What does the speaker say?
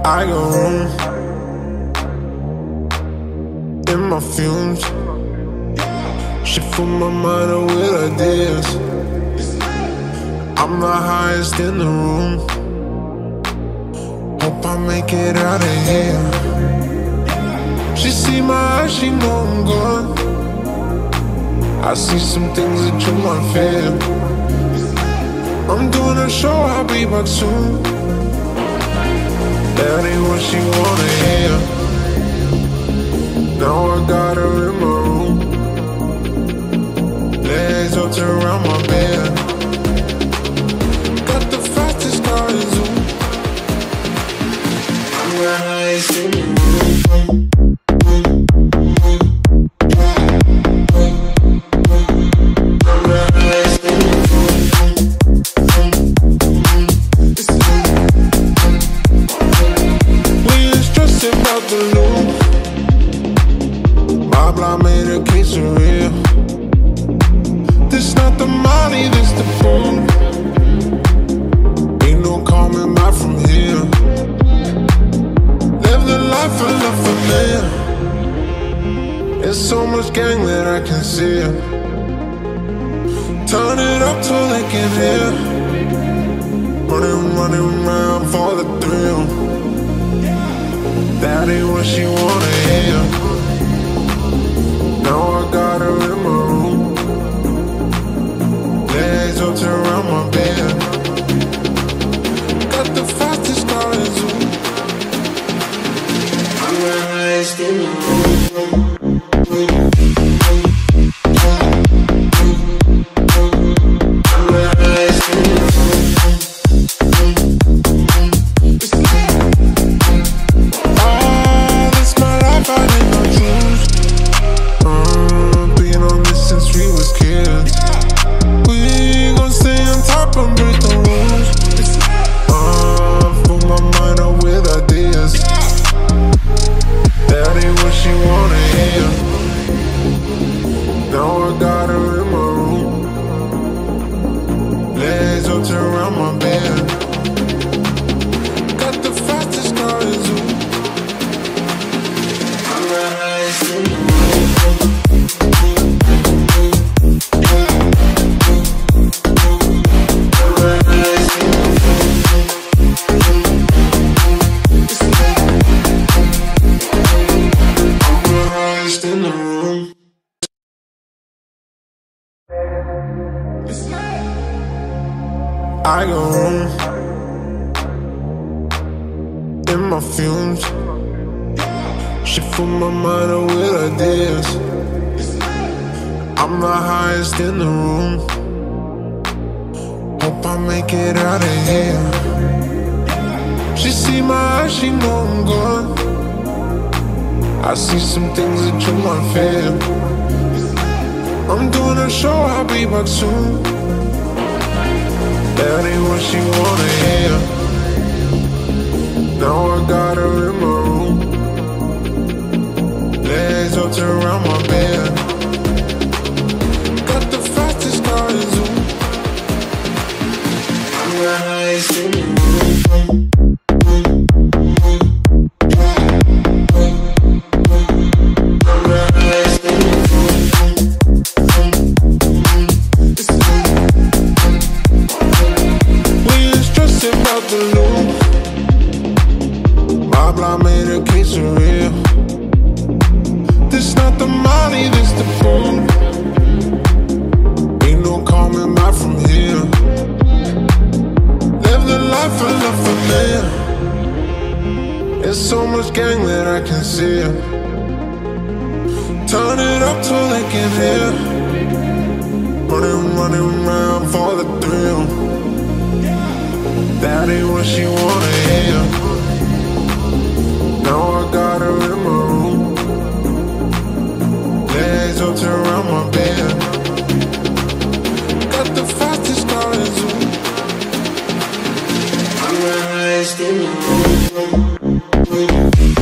I go home in my fumes. She fill my mind up with ideas. I'm the highest in the room. Hope I make it out of here. She see my eyes, she know I'm gone. I see some things that you might fear. I'm doing a show, I'll be back soon. That ain't what she wanna hear. Now I got her in my room. Legs wrapped around my bed. Got the fastest car in Zoom. I'm the highest in the room. I made a case for real. This not the money, this the phone. Ain't no coming back from here. Live the life I love for man. There's so much gang that I can see. Turn it up till they can hear. Running around for the thrill. That ain't what she wanna hear. Now I got her in my room. Legs wrapped around my bed. Got the fastest car in Zoom. I'm the highest in the room. I'm the highest in the room. Oh, this my life, I need no truth. Been on this since we was kids. We gon' stay on top and break the rules. Fill my mind up with ideas. That ain't what she wanna hear. Now I got her in my room. Legs wrapped around my bed. Got the fastest car in Zoom. I'm the highest in the room. I go home in my fumes. She fill my mind up with ideas. I'm the highest in the room. Hope I make it out of here. She see my eyes, she know I'm gone. I see some things that you might fear. I'm doing a show, I'll be back soon. That ain't what she wanna hear. Now I got her in my room. Legs wrapped around my bed. Got the fastest car in Zoom. I'm the highest in the room. I made a case for real. This not the money, this the phone. Ain't no coming back from here. Live the life I love for man. There's so much gang that I can see. Turn it up till they can hear. Running around for the thrill. That ain't what she wanna hear. Now I got her in my room. Legs wrapped around my bed. Got the fastest car in Zoom. I'm the highest in the room.